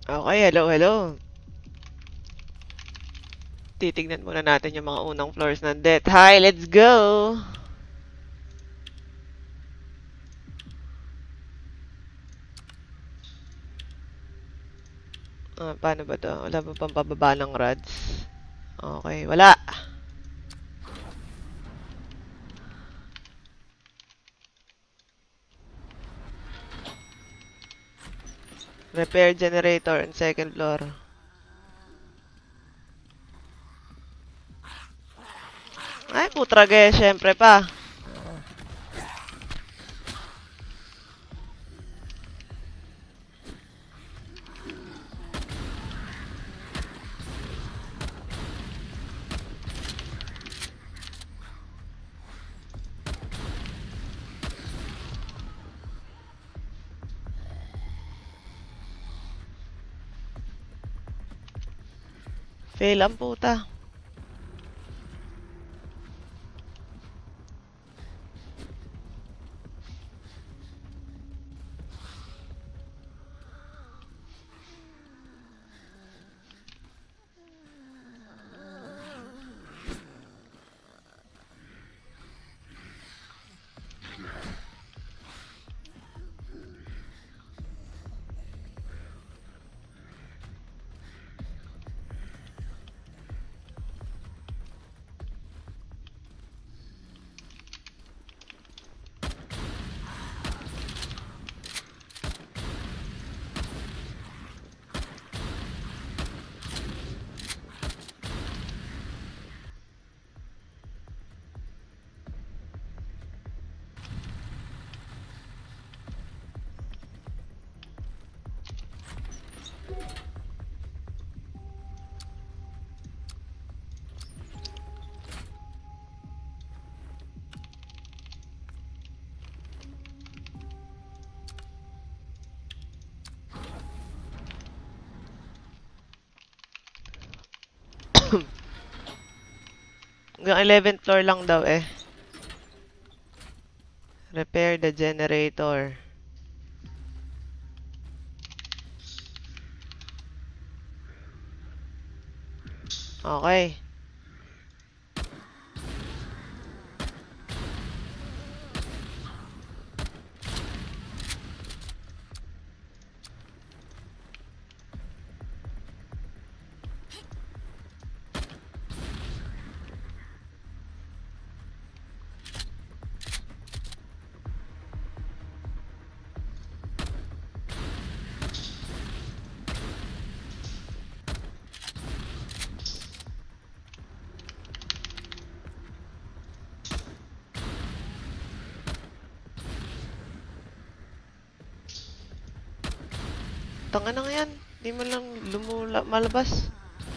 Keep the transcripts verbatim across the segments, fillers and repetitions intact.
Okay, hello, hello. Titignan muna natin yung mga unang floors ng death. Hi, let's go! Ah, paano ba to? Wala ba pang pababa ng rods? Okay, wala. Repair generator on second floor. Ay, putrage, syempre pa. Fail ang puta. Hanggang eleventh floor lang daw eh. Repair the generator. Okay. Tanga na nga yan. Di mo lang lumula malabas.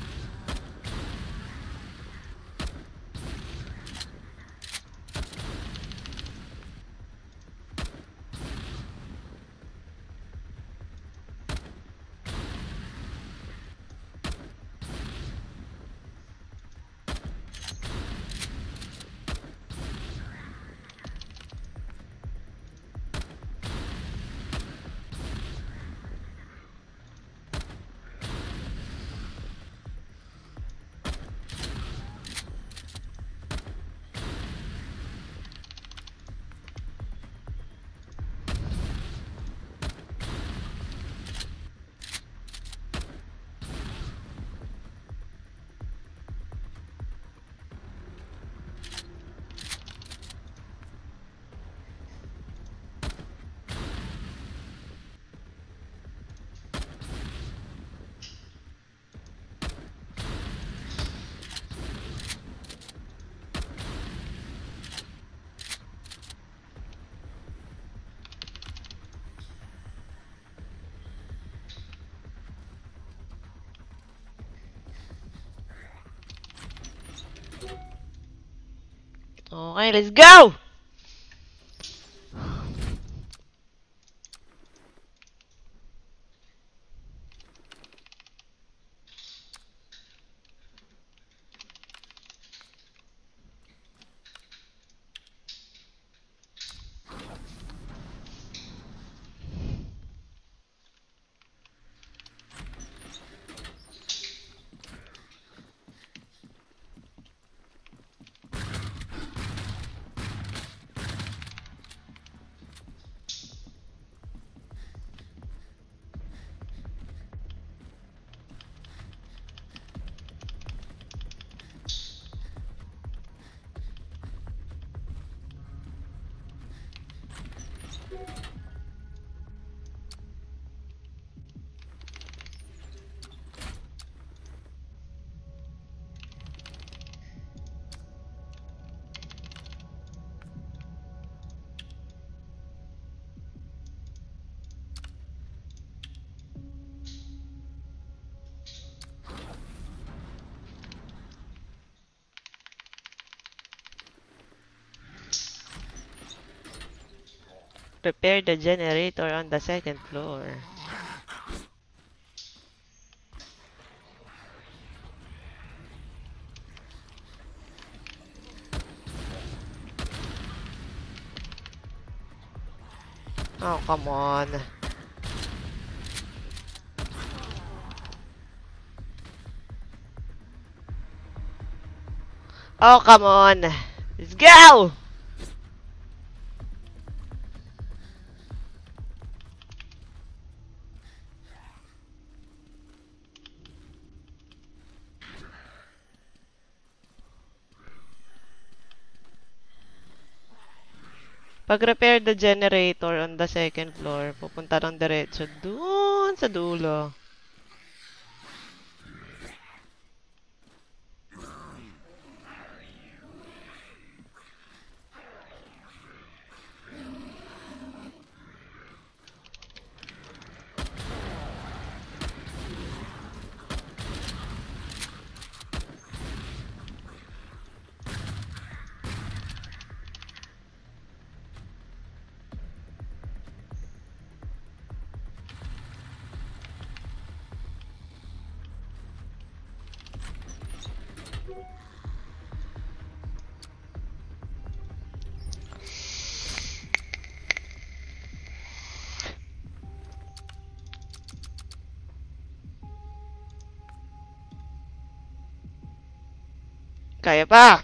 Okay, let's go! Repair the generator on the second floor. Oh, come on. Oh, come on. Let's go! Pag-repair the generator on the second floor, pupunta ng diretso dun sa dulo. Kaya pa!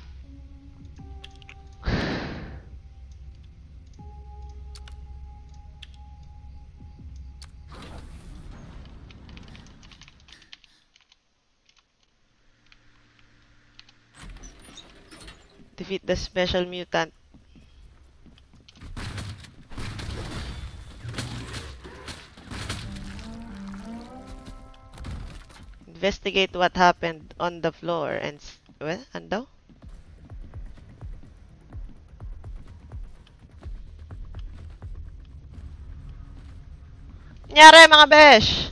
Defeat the special mutant. Investigate what happened on the floor and... Well, ano? Nyari mga besh!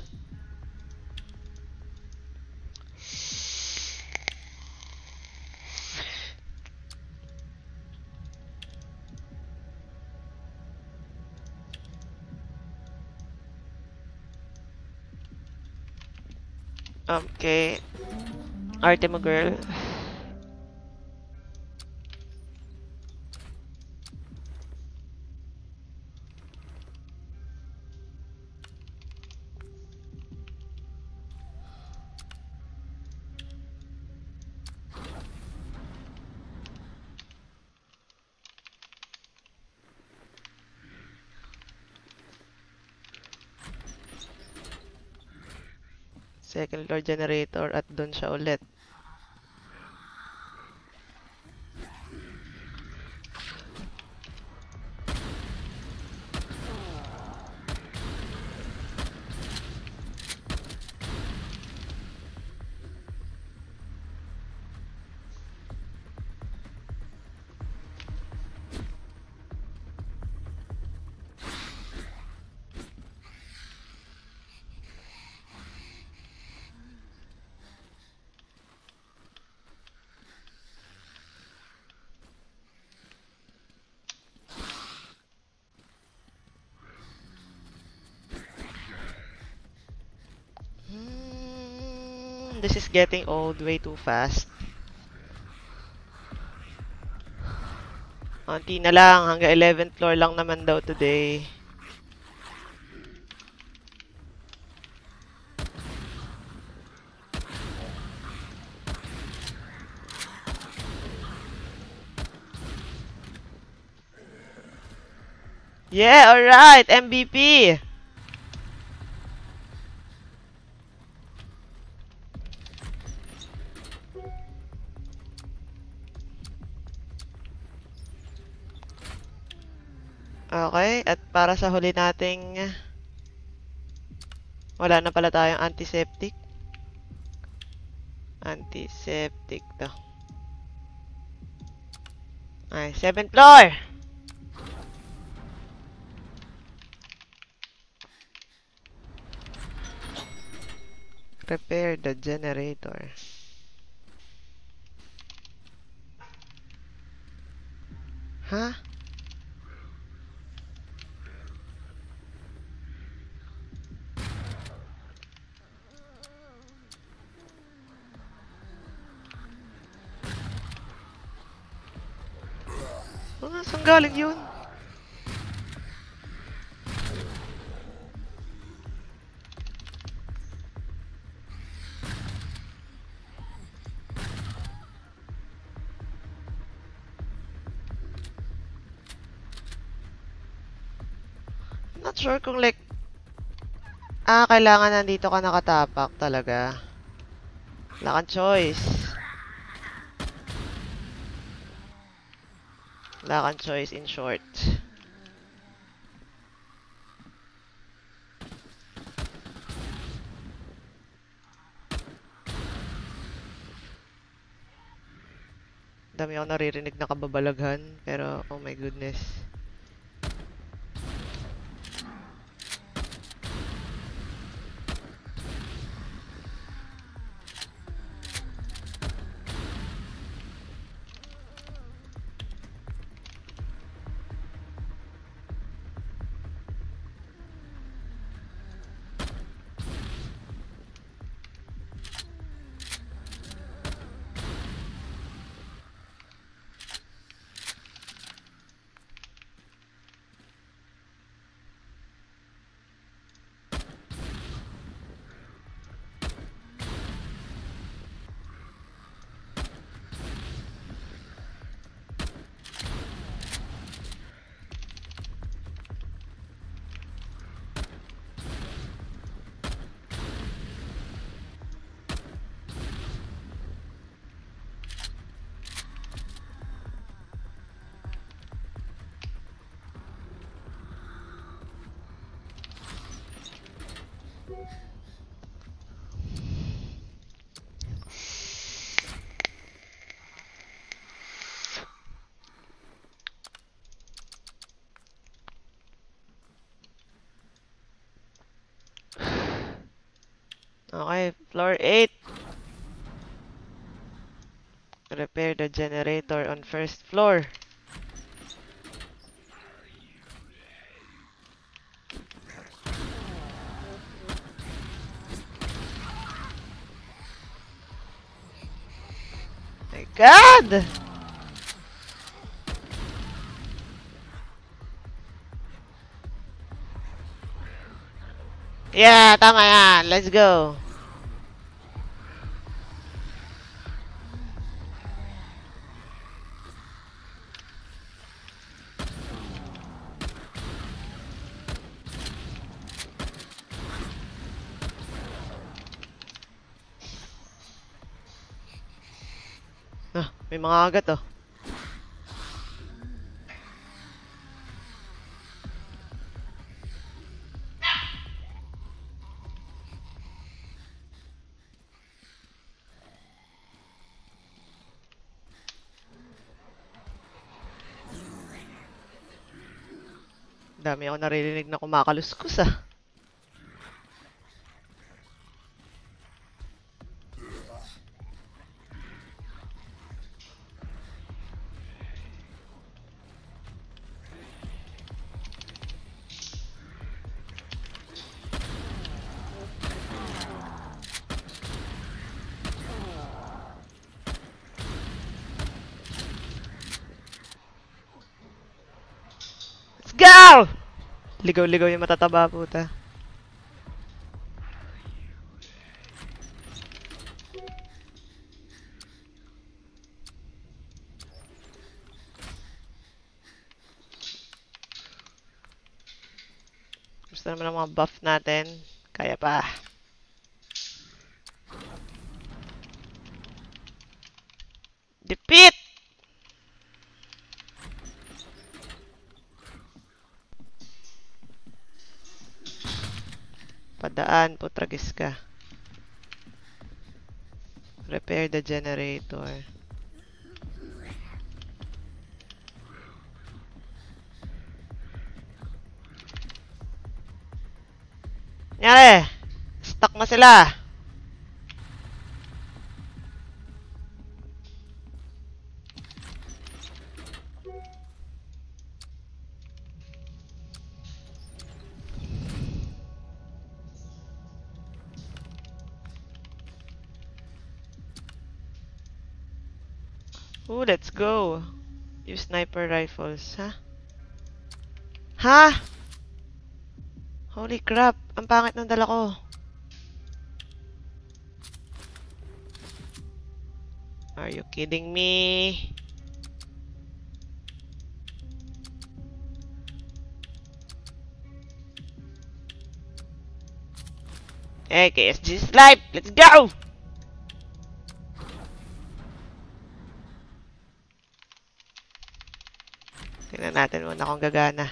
Okay. Arte mo, girl. Second floor generator at doon siya ulit. This is getting old way too fast. Konti na lang, hanggang eleventh floor lang naman daw today. Yeah, alright, M V P! Okay, at para sa huli nating wala na pala tayong antiseptic. Antiseptic to. Ay, seventh floor! Repair the generator. Huh? saan galing yun? Not sure kung like... Ah, kailangan nandito ka nakatapak talaga. Wala kang choice. Wala kang choice in short. Dami ako naririnig na kababalaghan, pero oh my goodness. Okay, floor eight. Repair the generator on first floor. My God! Yeah, tama yan. Let's go. Ah, may mga agat oh. Dami ako naririnig na kumakaluskus ah. Let's go! Ligaw-ligaw yung matataba puta. Gusto naman ang mga buff natin. Kaya pa. Defeat! Padaan, putragis ka. Repair the generator. Nyari! Stuck na sila! Ooh, let's go! Use sniper rifles, ha? Ha? Holy crap, ang pangit ng dala ko. Are you kidding me? Hey, K S G's life! Let's go! Tingnan natin muna kung gagana.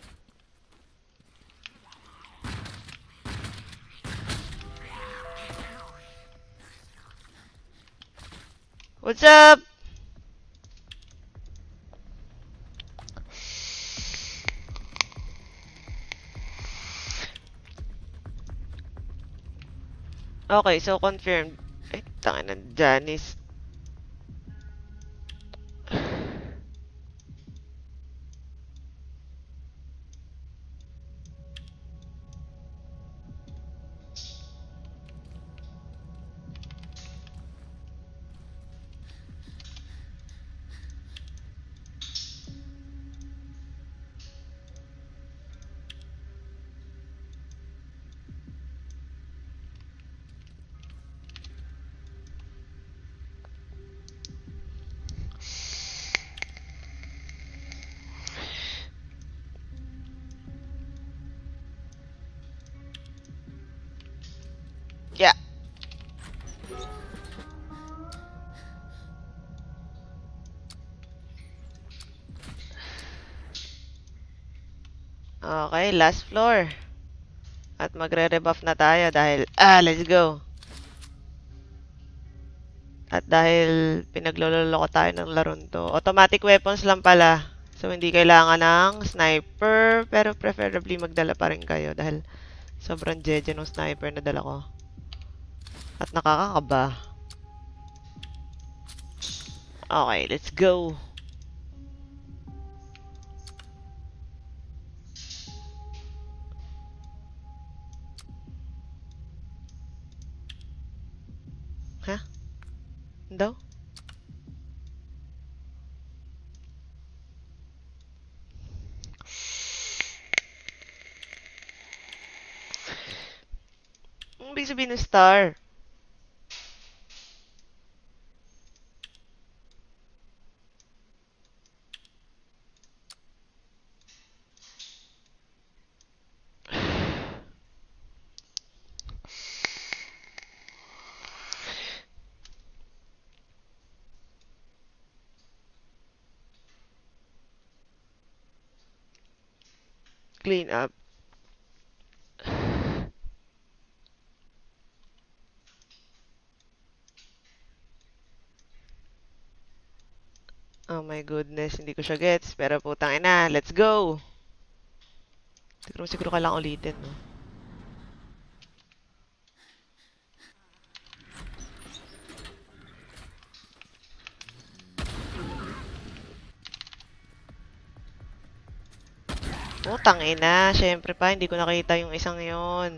What's up? Okay, so confirmed. Ay, tangin ng Janice. Yeah. Okay, last floor. At magre-rebuff na tayo dahil, ah, let's go. At dahil pinagloloko tayo ng laron to. Automatic weapons lang pala. So, hindi kailangan ng sniper. Pero preferably magdala pa rin kayo dahil sobrang jeje ng sniper na dala ko. At nakakakaba. Okay, let's go. Ha? Daw? Ang ibig sabihin ng star? Clean up. Oh my goodness, hindi ko siya gets. Pero putang ina, let's go! Siguro siguro kailangan ulitin, no? Putang ina, syempre pa, hindi ko nakita yung isang yon.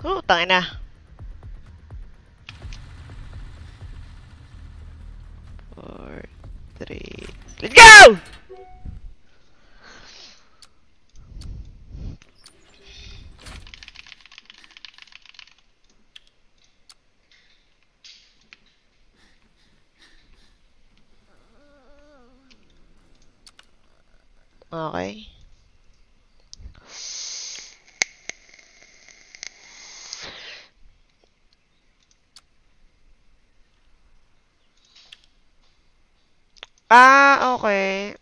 Oh, tangin na. Four, three, let's go! Okay. Ah, okay.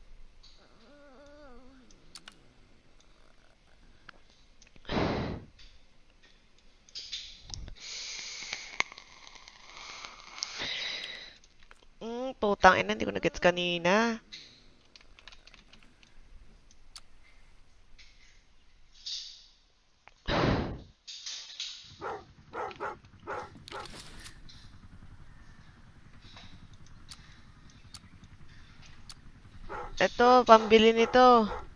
Hmm, putang ina, hindi ko na-gets kanina. Eto, pambili nito.